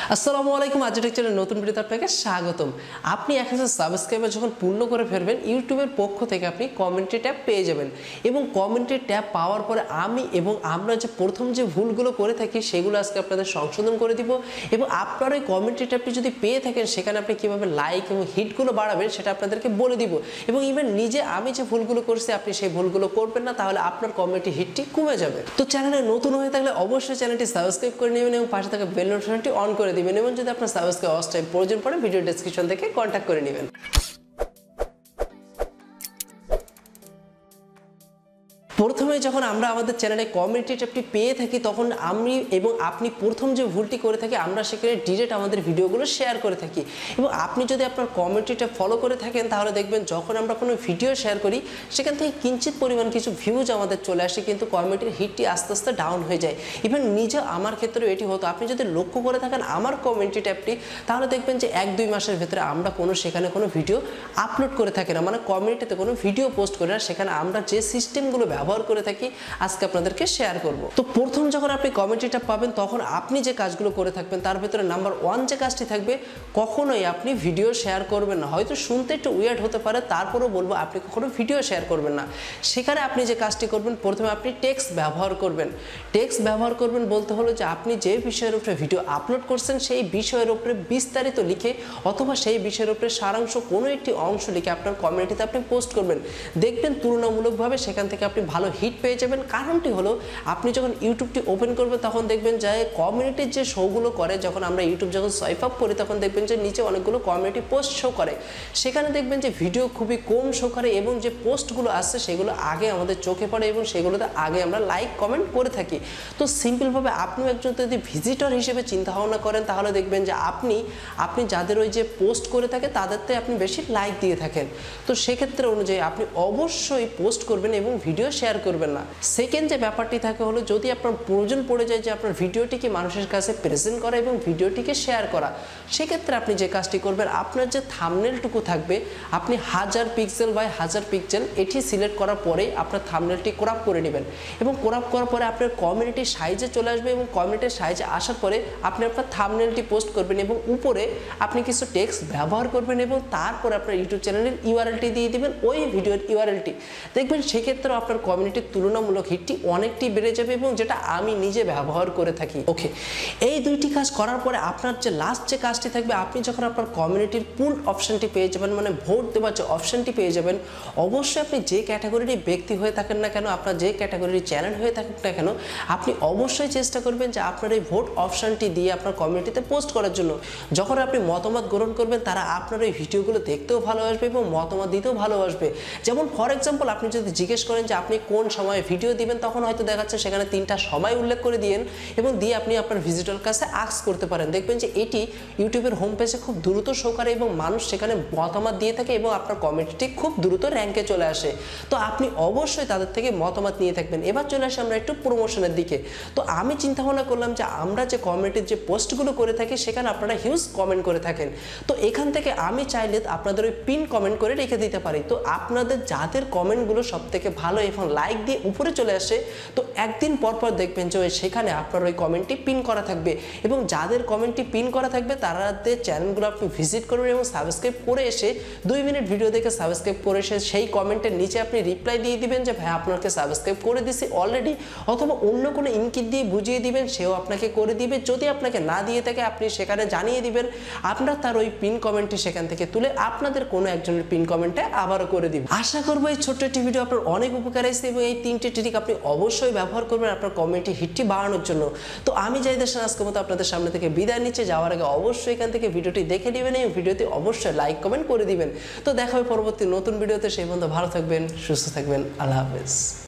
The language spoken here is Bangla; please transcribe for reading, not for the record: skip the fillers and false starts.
আসসালামু আলাইকুম। আজকের চ্যানেলে নতুন ভিডিওতে আপনাকে স্বাগতম। আপনি 1000 সাবস্ক্রাইবার যখন পূর্ণ করে ফেলবেন, ইউটিউবের পক্ষ থেকে আপনি কমেন্ট্রি ট্যাব পেয়ে যাবেন এবং কমেন্ট্রি ট্যাব পাওয়ার পরে আমি এবং আমরা যে প্রথম যে ভুলগুলো করে থাকি সেগুলো আজকে আপনাদের সংশোধন করে দিব এবং আপনার ওই কমেন্ট্রি ট্যাবটি যদি পেয়ে থাকেন সেখানে আপনি কীভাবে লাইক এবং হিটগুলো বাড়াবেন সেটা আপনাদেরকে বলে দিব এবং ইভেন নিজে আমি যে ভুলগুলো করছি আপনি সেই ভুলগুলো করবেন না, তাহলে আপনার কমেন্ট্রি হিটটি কমে যাবে। তো চ্যানেলে নতুন হয়ে থাকলে অবশ্যই চ্যানেলটি সাবস্ক্রাইব করে নেবেন এবং পাশে থাকা বেল নোটিফিকেশনটি অন করে দিবেন এবং যদি আপনার সাবস্ক্রাইব ওয়াচ টাইম প্রয়োজন পড়ে ভিডিও ডেসক্রিপশন থেকে কন্ট্যাক্ট করে নেবেন। প্রথমে যখন আমরা আমাদের চ্যানেলে কমেন্ট্রি ট্যাবটি পেয়ে থাকি তখন আমি এবং আপনি প্রথম যে ভুলটি করে থাকি আমরা সেখানে ডিরেক্ট আমাদের ভিডিওগুলো শেয়ার করে থাকি এবং আপনি যদি আপনার কমেন্ট্রি ট্যাব ফলো করে থাকেন তাহলে দেখবেন যখন আমরা কোনো ভিডিও শেয়ার করি সেখান থেকে কিঞ্চিত পরিমাণ কিছু ভিউজ আমাদের চলে আসে, কিন্তু কমেন্টের হিটটি আস্তে আস্তে ডাউন হয়ে যায়। ইভেন নিজে আমার ক্ষেত্রেও এটি হতো। আপনি যদি লক্ষ্য করে থাকেন আমার কমেন্ট্রি ট্যাবটি তাহলে দেখবেন যে 1-2 মাসের ভেতরে আমরা সেখানে কোনো ভিডিও আপলোড করে থাকি না, মানে কমিউনিটিতে কোনো ভিডিও পোস্ট করি না। সেখানে আমরা যে সিস্টেমগুলো ব্যবহার করে থাকি আজকে আপনাদেরকে শেয়ার করব। তো প্রথম যখন আপনি কমেন্ট্রিটা পাবেন তখন আপনি যে কাজগুলো করে থাকবেন তার ভিতরে নাম্বার 1 যে কাজটি থাকবে, কখনোই আপনি ভিডিও শেয়ার করবেন না। হয়তো শুনতে একটু উইয়ার্ড হতে পারে, তারপরেও বলবো আপনি কখনো ভিডিও শেয়ার করবেন না। সেখানে আপনি যে কাজটি করবেন, প্রথমে আপনি টেক্সট ব্যবহার করবেন। টেক্সট ব্যবহার করবেন বলতে হলো যে আপনি যে বিষয়ের উপরে ভিডিও আপলোড করছেন সেই বিষয়ের উপরে বিস্তারিত লিখে অথবা সেই বিষয়ের উপরে সারাংশ কোনো একটি অংশ লিখে আপনার কমিউনিটিতে আপনি পোস্ট করবেন। দেখবেন তুলনামূলকভাবে সেখান থেকে আপনি ভালো হিট পেয়ে যাবেন। কারণটি হলো আপনি যখন ইউটিউবটি ওপেন করবেন তখন দেখবেন যে কমিউনিটির যে শোগুলো করে, যখন আমরা ইউটিউব যখন সোয়াইপ আপ করি তখন দেখবেন যে নিচে অনেকগুলো কমিউনিটি পোস্ট শো করে। সেখানে দেখবেন যে ভিডিও খুবই কম শো করে এবং যে পোস্টগুলো আসছে সেগুলো আগে আমাদের চোখে পড়ে এবং সেগুলোতে আগে আমরা লাইক কমেন্ট করে থাকি। তো সিম্পলভাবে আপনিও একজন যদি ভিজিটর হিসেবে চিন্তা ভাবনা করেন তাহলে দেখবেন যে আপনি যাদের ওই যে পোস্ট করে থাকে তাদেরতে আপনি বেশি লাইক দিয়ে থাকেন। তো সেক্ষেত্রে অনুযায়ী আপনি অবশ্যই পোস্ট করবেন এবং ভিডিও শেয়ার করবেন না। সেকেন্ড যে ব্যাপারটি থাকে হলো যদি আপনার প্রয়োজন পড়ে যায় যে আপনার ভিডিওটিকে মানুষের কাছে প্রেজেন্ট করা এবং ভিডিওটিকে শেয়ার করা, সেক্ষেত্রে আপনি যে কাজটি করবেন আপনার যে থাম্বনেলটুকু থাকবে আপনি 1000 পিক্সেল বাই 1000 পিক্সেল এটি সিলেক্ট করার পরে আপনার থাম্বনেলটি ক্রপ করে নেবেন এবং ক্রপ করার পরে আপনার কমিউনিটি সাইজে চলে আসবে এবং কমিউনিটির সাইজে আসার পরে আপনি আপনার থাম্বনেলটি পোস্ট করবেন এবং উপরে আপনি কিছু টেক্সট ব্যবহার করবেন এবং তারপরে আপনার ইউটিউব চ্যানেলের ইউআরএলটি দিয়ে দিবেন, ওই ভিডিওর ইউআরএলটি। দেখবেন সেক্ষেত্রেও আপনার কমিউনিটির তুলনামূলক হিটটি অনেকটি বেড়ে যাবে এবং যেটা আমি নিজে ব্যবহার করে থাকি। ওকে, এই দুইটি কাজ করার পরে আপনার যে লাস্ট যে কাজটি থাকবে, আপনি যখন আপনার কমিউনিটির পুল অপশনটি পেয়ে যাবেন, মানে ভোট দেওয়ার যে অপশনটি পেয়ে যাবেন, অবশ্যই আপনি যে ক্যাটাগরির ব্যক্তি হয়ে থাকেন না কেন, আপনার যে ক্যাটাগরির চ্যানেল হয়ে থাকেন না কেন, আপনি অবশ্যই চেষ্টা করবেন যে আপনার এই ভোট অপশনটি দিয়ে আপনার কমিউনিটিতে পোস্ট করার জন্য। যখন আপনি মতামত গ্রহণ করবেন তারা আপনার এই ভিডিওগুলো দেখতেও ভালোবাসবে এবং মতামত দিতেও ভালোবাসবে। যেমন ফর এক্সাম্পল আপনি যদি জিজ্ঞেস করেন যে আপনি কোন সময়ে ভিডিও দিবেন, তখন হয়তো দেখাচ্ছে সেখানে 3টা সময় উল্লেখ করে দিয়েন এবং দিয়ে আপনি আপনার ভিজিটর কাছে আস্ক করতে পারেন। দেখবেন যে এটি ইউটিউবের হোম পেজে খুব দ্রুত শো করে এবং মানুষ সেখানে মতামত দিয়ে থাকে এবং আপনার কমেন্টটি খুব দ্রুত র্যাঙ্কে চলে আসে। তো আপনি অবশ্যই তাদের থেকে মতামত নিয়ে থাকবেন। এবার চলে আসে আমরা একটু প্রমোশনের দিকে। তো আমি চিন্তা ভাবনা করলাম যে আমরা যে কমিউনিটির যে পোস্টগুলো করে থাকি সেখানে আপনারা হিউজ কমেন্ট করে থাকেন, তো এখান থেকে আমি চাইলে আপনাদের ওই পিন কমেন্ট করে রেখে দিতে পারি। তো আপনাদের যাদের কমেন্টগুলো সব থেকে ভালো এবং লাইক দিয়ে উপরে চলে আসে, তো একদিন পর পর দেখবেন যে সেখানে আপনার ওই কমেন্টটি পিন করা থাকবে এবং যাদের কমেন্টটি পিন করা থাকবে তাদের চ্যানেলগুলো আপনি ভিজিট করবেন এবং সাবস্ক্রাইব করে এসে 2 মিনিট ভিডিও দেখে সাবস্ক্রাইব করে এসে সেই কমেন্টের নিচে আপনি রিপ্লাই দিয়ে দিবেন যে ভাই আপনাকে সাবস্ক্রাইব করে দিছি অলরেডি, অথবা অন্য কোনো ইঙ্গিত দিয়ে বুঝিয়ে দিবেন সেও আপনাকে করে দিবে। যদি আপনাকে না দিয়ে থাকে আপনি সেখানে জানিয়ে দিবেন, আপনার তার ওই পিন কমেন্টটি সেখান থেকে তুলে আপনাদের কোনো একজনের পিন কমেন্টে আবারও করে দিবেন। আশা করবো এই ছোট্ট একটি ভিডিও আপনার অনেক উপকার আসছে এবং এই 3টে ট্রিক আপনি অবশ্যই ব্যবহার করবেন আপনার কমিউনিটি হিটটি বাড়ানোর জন্য। তো আমি জাহিদ হাসান আজকের মতো আপনাদের সামনে থেকে বিদায় নিচ্ছে। যাওয়ার আগে অবশ্যই এখান থেকে ভিডিওটি দেখে নেবেন এবং ভিডিওতে অবশ্যই লাইক কমেন্ট করে দিবেন। তো দেখা হবে পরবর্তী নতুন ভিডিওতে। সেই পর্যন্ত ভালো থাকবেন, সুস্থ থাকবেন, আল্লাহ হাফেজ।